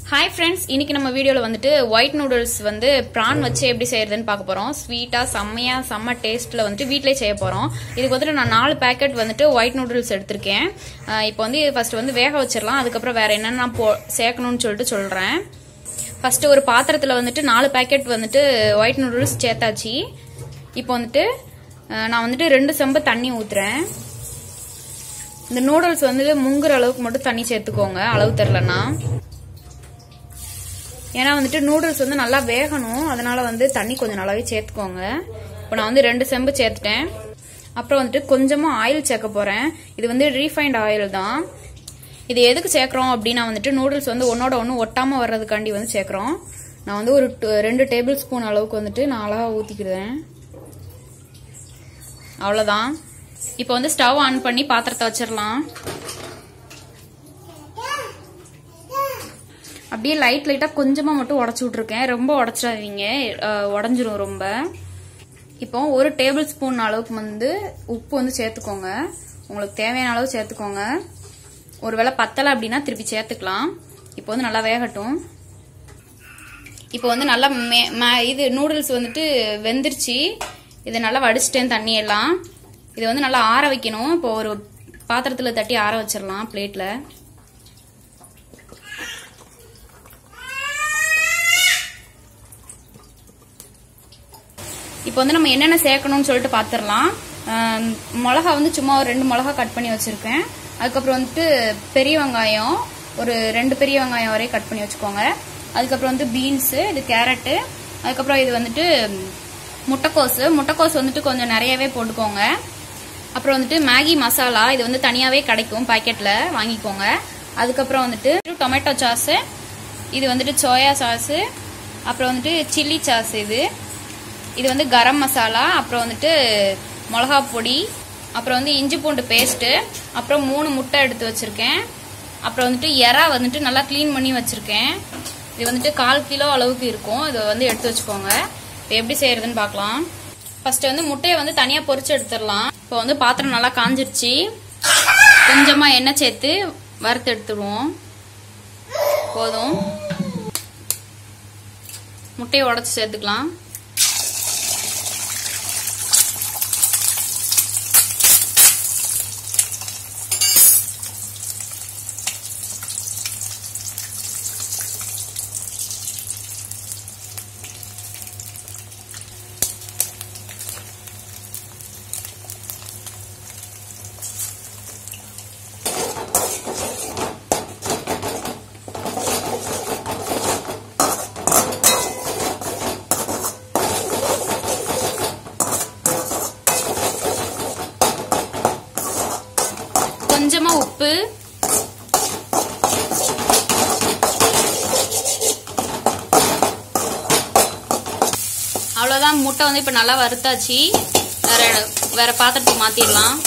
Hi friends, இன்னைக்கு நம்ம வீடியோல வந்துட்டு white noodles வந்து prawn வச்சு எப்படி செய்யறதுன்னு பார்க்க போறோம். ஸ்வீட்டா செம்மையா செம்ம டேஸ்ட்ல வந்துட்டு வீட்லயே செய்ய போறோம். இதுக்கு வந்துட்டு நான் 4 பாக்கெட் வந்துட்டு white noodles எடுத்துர்க்கேன். இப்போ வந்து ஃபர்ஸ்ட் வந்து வேக வச்சிரலாம். அதுக்கு அப்புறம் வேற என்னென்ன சேர்க்கணும்னு சொல்றேன். ஃபர்ஸ்ட் ஒரு பாத்திரத்துல வந்துட்டு 4 பாக்கெட் வந்துட்டு white noodles சேர்த்தாச்சு. இப்போ வந்துட்டு நான் வந்துட்டு 2 செம்பு தண்ணி ஊத்துறேன். இந்த நூடுல்ஸ் வந்து முங்குற அளவுக்கு மட்டும் தண்ணி சேர்த்துக்கோங்க, அளவு தெரியலனா. ஏன்னா வந்துட்டு நூடுல்ஸ் வந்து நல்லா வேகணும், அதனால வந்து தண்ணி கொஞ்சம் நல்லாவே சேர்த்துக்கோங்க. இப்போ நான் வந்து 2 செம்பு சேர்த்துட்டேன். அப்புறம் வந்துட்டு கொஞ்சமா ஆயில் சேர்க்க போறேன். இது வந்து ரீஃபைண்ட் ஆயில் தான். இது எதுக்கு சேர்க்கிறோம் அப்படின்னா வந்துட்டு நூடுல்ஸ் வந்து ஒன்னோட ஒன்று ஒட்டாம வர்றதுக்காண்டி வந்து சேர்க்கிறோம். நான் வந்து ஒரு 2 டேபிள் ஸ்பூன் அளவுக்கு வந்துட்டு நான் அழகா ஊத்திக்கிறேன். அவ்வளவுதான். இப்போ வந்து ஸ்டவ் ஆன் பண்ணி பாத்திரத்தை வச்சிடலாம். அப்படியே லைட்டா கொஞ்சமா மட்டும் உடைச்சு விட்டுருக்கேன், ரொம்ப உடைச்சிடாதீங்க, உடஞ்சிரும் ரொம்ப. இப்போ ஒரு டேபிள் ஸ்பூன் அளவுக்கு வந்து உப்பு வந்து சேர்த்துக்கோங்க. உங்களுக்கு தேவையான அளவு சேர்த்துக்கோங்க. ஒருவேளை பத்தலை அப்படின்னா திருப்பி சேர்த்துக்கலாம். இப்போ வந்து நல்லா வேகட்டும். இப்போ வந்து நல்லா இது நூடுல்ஸ் வந்துட்டு வெந்துருச்சு. இதை நல்லா வடிச்சிட்டேன் தண்ணி எல்லாம். இதை வந்து நல்லா ஆற வைக்கணும். இப்போ ஒரு பாத்திரத்துல தட்டி ஆற வச்சிடலாம் பிளேட்ல. இப்போ வந்து நம்ம என்னென்ன சேர்க்கணும்னு சொல்லிட்டு பாத்திரலாம். மிளகா வந்து சும்மா ஒரு 2 மிளகா கட் பண்ணி வச்சிருக்கேன். அதுக்கப்புறம் வந்துட்டு பெரிய வெங்காயம் ஒரு 2 பெரிய வெங்காயம் வரை கட் பண்ணி வச்சுக்கோங்க. அதுக்கப்புறம் வந்து பீன்ஸ், இது கேரட்டு, அதுக்கப்புறம் இது வந்துட்டு முட்டைக்கோஸ் வந்துட்டு கொஞ்சம் நிறையவே போட்டுக்கோங்க. அப்புறம் வந்துட்டு மேகி மசாலா, இது வந்து தனியாவே கிடைக்கும் பாக்கெட்ல, வாங்கிக்கோங்க. அதுக்கப்புறம் வந்துட்டு டொமேட்டோ சாஸ், இது வந்துட்டு சோயா சாஸ், அப்புறம் வந்துட்டு சில்லி சாஸ், இது வந்து கரம் மசாலா, அப்புறம் வந்துட்டு மிளகா பொடி, அப்புறம் வந்து இஞ்சி பூண்டு பேஸ்ட், அப்புறம் 3 முட்டை எடுத்து வச்சிருக்கேன். அப்புறம் வந்துட்டு எறா வந்துட்டு நல்லா கிளீன் பண்ணி வச்சிருக்கேன். இது வந்துட்டு 1/4 கிலோ அளவுக்கு இருக்கும். இதை வந்து எடுத்து வச்சுக்கோங்க. இப்போ எப்படி செய்யறதுன்னு பார்க்கலாம். ஃபர்ஸ்ட் வந்து முட்டையை வந்து தனியா பொரிச்சு எடுத்துடலாம். இப்போ வந்து பாத்திரம் நல்லா காஞ்சிருச்சு. கொஞ்சமா எண்ணெய் சேர்த்து வறுத்து எடுத்துடுவோம். போதும். முட்டையை உடைச்சு சேர்த்துக்கலாம். கொஞ்சமா உப்பு, அவ்வளவுதான். முட்டை வந்து இப்ப நல்லா வறுத்தாச்சு. வேற பாத்திரத்துக்கு மாத்திடலாம்.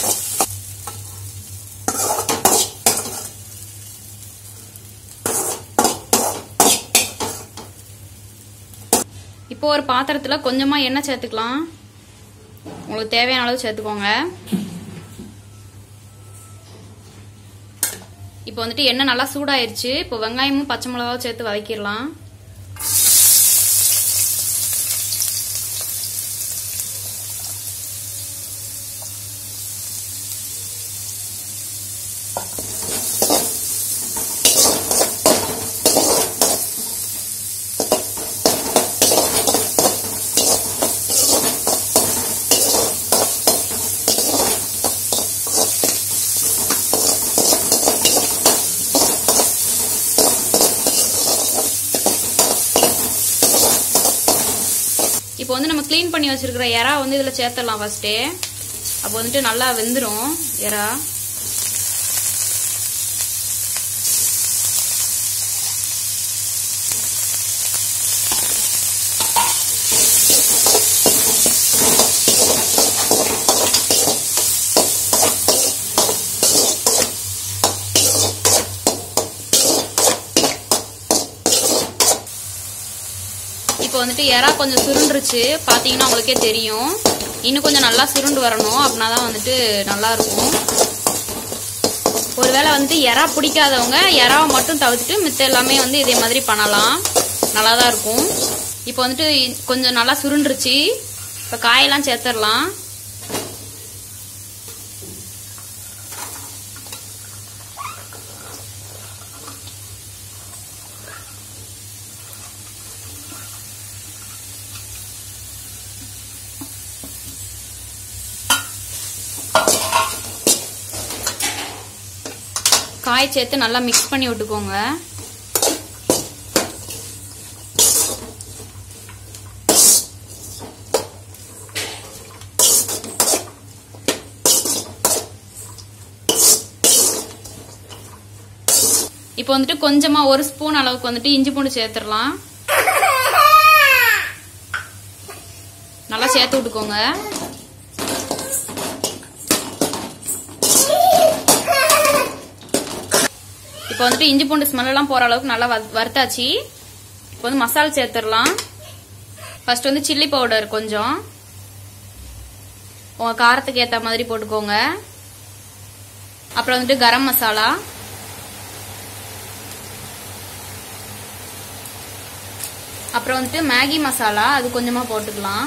இப்போ ஒரு பாத்திரத்துல கொஞ்சமா எண்ணெய் சேர்த்துக்கலாம். உங்களுக்கு தேவையான அளவு சேர்த்துக்கோங்க. இப்போ வந்துட்டு எண்ணெய் நல்லா சூடாயிருச்சு. இப்போ வெங்காயமும் பச்சை மிளகாவும் சேர்த்து வதக்கிடலாம். இப்போ வந்து நம்ம கிளீன் பண்ணி வச்சிருக்கிற எறா வந்து இதுல சேர்த்துடலாம் ஃபர்ஸ்டே. அப்போ வந்துட்டு நல்லா வெந்துரும் எறா. இப்போ வந்துட்டு எறா கொஞ்சம் சுருண்டுருச்சு. பாத்தீங்கன்னா உங்களுக்கே தெரியும். இன்னும் கொஞ்சம் நல்லா சுருண்டு வரணும், அப்படின்னா தான் வந்துட்டு நல்லா இருக்கும். ஒரு ஒருவேளை வந்து எறா பிடிக்காதவங்க எறாவை மட்டும் தவிர்த்துட்டு மித்த எல்லாமே வந்து இதே மாதிரி பண்ணலாம், நல்லா தான் இருக்கும். இப்போ வந்துட்டு கொஞ்சம் நல்லா சுருண்டுருச்சு. இப்போ காயெல்லாம் சேர்த்துடலாம். காய் சேர்த்து நல்லா மிக்ஸ் பண்ணி விட்டுக்கோங்க. இப்போ வந்துட்டு கொஞ்சமா 1 ஸ்பூன் அளவுக்கு வந்துட்டு இஞ்சி பூண்டு சேர்த்துடலாம். நல்லா சேர்த்து விட்டுக்கோங்க. இப்போ வந்துட்டு இஞ்சி பூண்டு ஸ்மெல் எல்லாம் போற அளவுக்கு நல்லா வறுத்தாச்சு. இப்போ வந்து மசாலா சேர்த்துடலாம். ஃபர்ஸ்ட் வந்து சில்லி பவுடர் கொஞ்சம் உங்க காரத்துக்கு ஏற்ற மாதிரி போட்டுக்கோங்க. அப்புறம் வந்துட்டு கரம் மசாலா, அப்புறம் வந்துட்டு மேகி மசாலா அது கொஞ்சமா போட்டுக்கலாம்.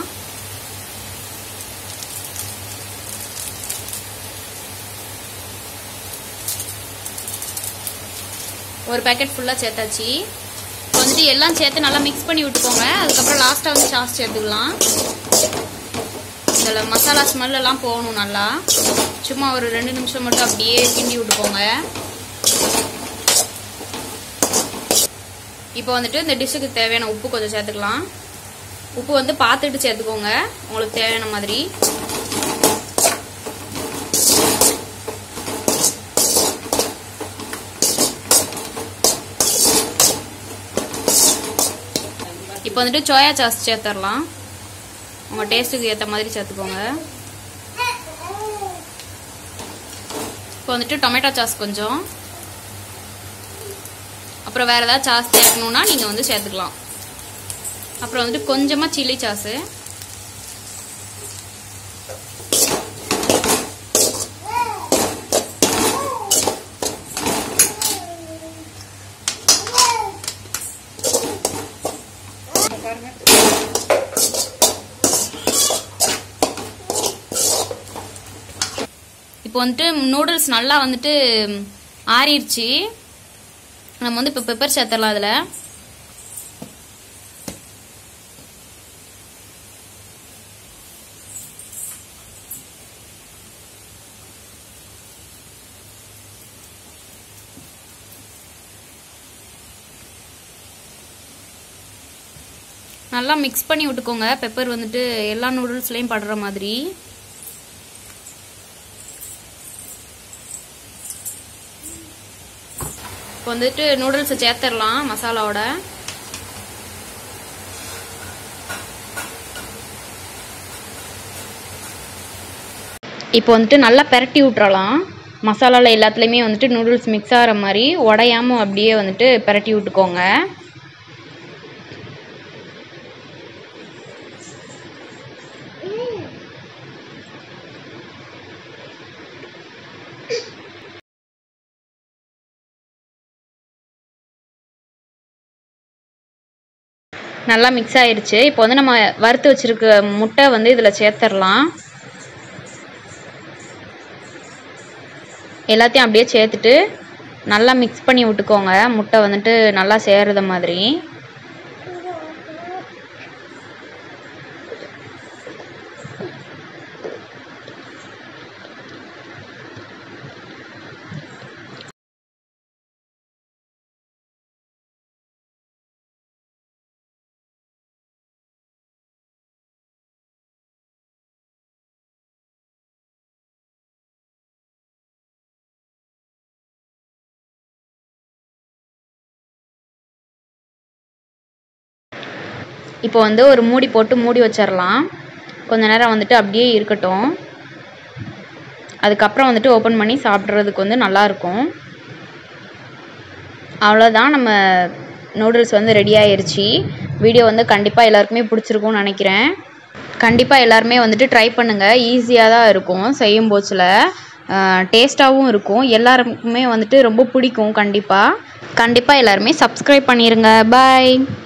ஒரு பேக்கெட் ஃபுல்லா சேர்த்தாச்சு. வந்துட்டு எல்லாம் சேர்த்து நல்லா மிக்ஸ் பண்ணி விட்டுக்கோங்க. அதுக்கப்புறம் லாஸ்டா வந்து சாஸ் சேர்த்துக்கலாம். இதில் மசாலா ஸ்மெல் எல்லாம் போகணும் நல்லா. சும்மா ஒரு 2 நிமிஷம் மட்டும் அப்படியே கிண்டி விட்டுக்கோங்க. இப்போ வந்துட்டு இந்த டிஷ்ஷுக்கு தேவையான உப்பு கொஞ்சம் சேர்த்துக்கலாம். உப்பு வந்து பார்த்துட்டு சேர்த்துக்கோங்க உங்களுக்கு தேவையான மாதிரி. இப்போ வந்துட்டு சோயா சாஸ் சேர்த்துடலாம். உங்க டேஸ்ட்டுக்கு ஏற்ற மாதிரி சேர்த்துக்கோங்க. இப்போ வந்துட்டு டொமேட்டோ சாஸ் கொஞ்சம், அப்புறம் வேற ஏதாவது சாஸ் சேர்க்கணும்னா நீங்க வந்து சேர்த்துக்கலாம். அப்புறம் வந்துட்டு கொஞ்சமா சில்லி சாஸ், இப்போ வந்துட்டு நூடுல்ஸ் நல்லா வந்துட்டு ஆறிடுச்சு. நம்ம வந்து இப்போ பெப்பர் சேர்த்துடலாம். அதில் நல்லா மிக்ஸ் பண்ணி விட்டுக்கோங்க. பெப்பர் வந்துட்டு எல்லா நூடுல்ஸ்லையும் படுற மாதிரி. இப்போ வந்துட்டு நூடுல்ஸை சேர்த்துடலாம் மசாலாவோட. இப்போ வந்துட்டு நல்லா பெரட்டி விட்டுறலாம். மசாலாவில் எல்லாத்துலேயுமே வந்துட்டு நூடுல்ஸ் மிக்ஸ் ஆகிற மாதிரி உடையாம அப்படியே வந்துட்டு பெரட்டி விட்டுக்கோங்க. நல்லா மிக்ஸ் ஆயிடுச்சு. இப்போ வந்து நம்ம வறுத்து வச்சிருக்க முட்டை வந்து இதில் சேர்த்துடலாம். எல்லாத்தையும் அப்படியே சேர்த்துட்டு நல்லா மிக்ஸ் பண்ணி விட்டுக்கோங்க. முட்டை வந்துட்டு நல்லா சேர்ற மாதிரி. இப்போ வந்து ஒரு மூடி போட்டு மூடி வச்சிடலாம். கொஞ்ச நேரம் வந்துட்டு அப்படியே இருக்கட்டும். அதுக்கப்புறம் வந்துட்டு ஓப்பன் பண்ணி சாப்பிட்றதுக்கு வந்து நல்லாயிருக்கும். அவ்வளோதான், நம்ம நூடுல்ஸ் வந்து ரெடி ஆயிடுச்சு. வீடியோ வந்து கண்டிப்பாக எல்லாருக்குமே பிடிச்சிருக்கும்னு நினைக்கிறேன். கண்டிப்பாக எல்லாருமே வந்துட்டு ட்ரை பண்ணுங்கள். ஈஸியாக தான் இருக்கும் செய்யும் போச்சில். டேஸ்ட்டாகவும் இருக்கும். எல்லாருக்குமே வந்துட்டு ரொம்ப பிடிக்கும். கண்டிப்பாக எல்லாருமே சப்ஸ்கிரைப் பண்ணிடுங்க. பாய்.